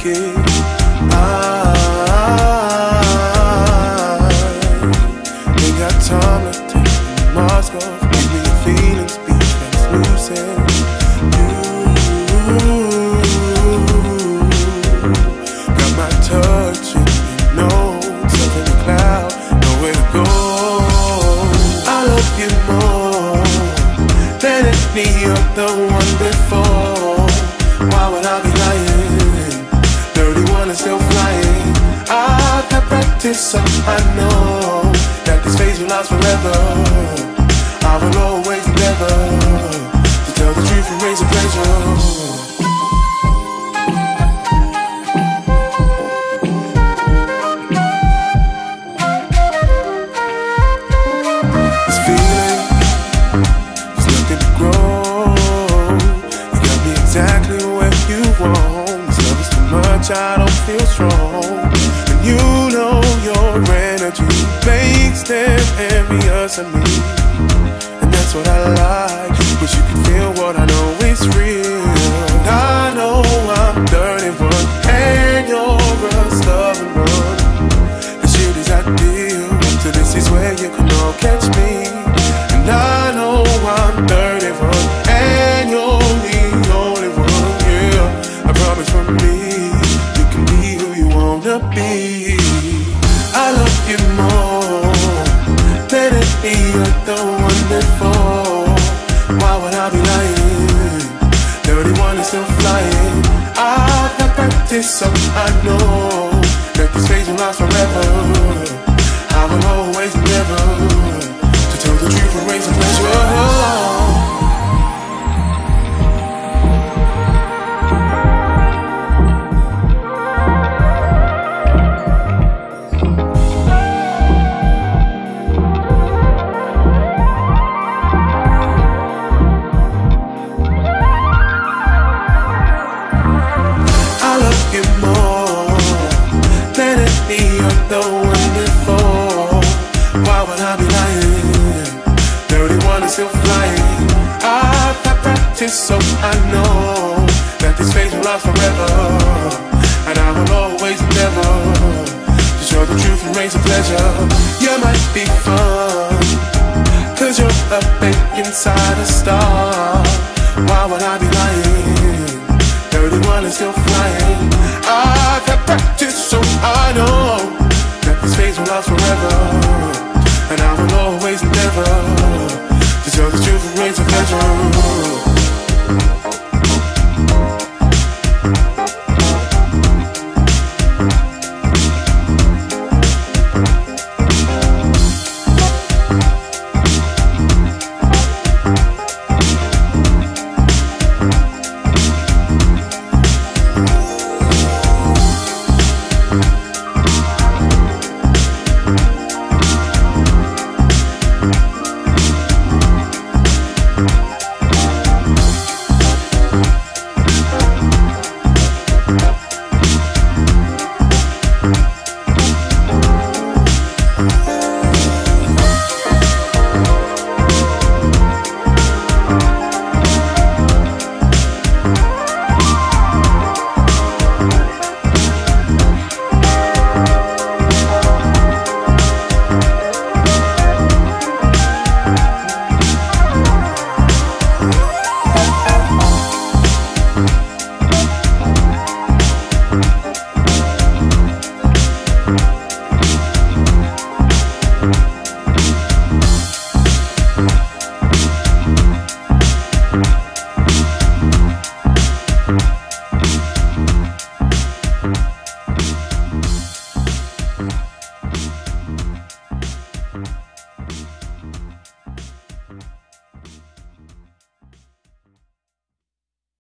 make it. I ain't got time to take the mask off. Give me your feelings, be translucent. You got my touch and you know stuck in the cloud, nowhere to go. I love you more than any other one before. Why would I be lying? 31 is still flying. I've had practice, so I know that this phase will last forever. I will always endeavor to tell the truth and raise a pleasure. Exactly where you want. This love is too much, I don't feel strong. And you know your energy makes them envious of me. And that's what I like. Wish you could feel what I know is real. And I know I'm dirty one, and you're a stubborn one. The shit is ideal, so this is where you can all catch me. And I know I'm dirty one, and you're the only one. I promise from me, you can be who you wanna be. I love you more than any other one before. Why would I be lying? 31 is still flying. I've got practice, so I know that this phase will last forever. I will always endeavor to tell the truth and raise a pleasure. The one before. Why would I be lying? 31 is still flying. I've got practice, so I know that this phase will last forever. And I will always endeavor to show the truth and raise a pleasure. You might be fun, cause you're a fake inside a star. Why would I be lying? 31 is still flying. I've got practice, so I know this phase will last forever, and I will always endeavor to tell the truth and raise a pleasure.